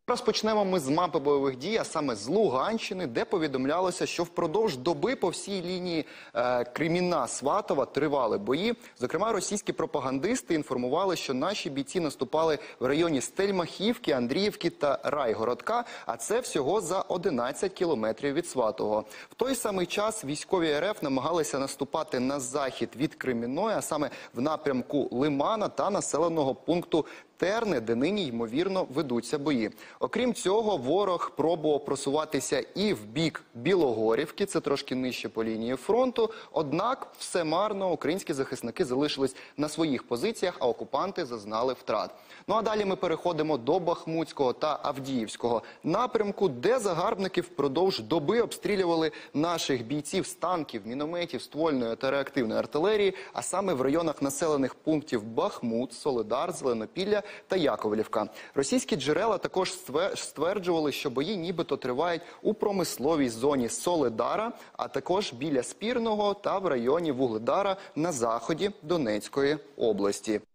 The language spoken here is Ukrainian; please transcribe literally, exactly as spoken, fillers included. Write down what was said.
Розпочнемо ми з мапи бойових дій, а саме з Луганщини, де повідомлялося, що впродовж доби по всій лінії е, Кремінна-Сватова тривали бої. Зокрема, російські пропагандисти інформували, що наші бійці наступали в районі Стельмахівки, Андріївки та Райгородка, а це всього за одинадцять кілометрів від Сватового. В той самий час військові РФ намагалися наступати на захід від Кремінної, а саме в напрямку Лимана та населеного пункту Терни, де нині, ймовірно, ведуться бої. Окрім цього, ворог пробував просуватися і в бік Білогорівки, це трошки нижче по лінії фронту. Однак, все марно, українські захисники залишились на своїх позиціях, а окупанти зазнали втрат. Ну а далі ми переходимо до Бахмутського та Авдіївського напрямку, де загарбники впродовж доби обстрілювали наших бійців з танків, мінометів, ствольної та реактивної артилерії, а саме в районах населених пунктів Бахмут, Солидар, Зеленопілля та Яковлівка. Російські джерела також стверджували, що бої нібито тривають у промисловій зоні Солидара, а також біля Спірного та в районі Вугледара на заході Донецької області.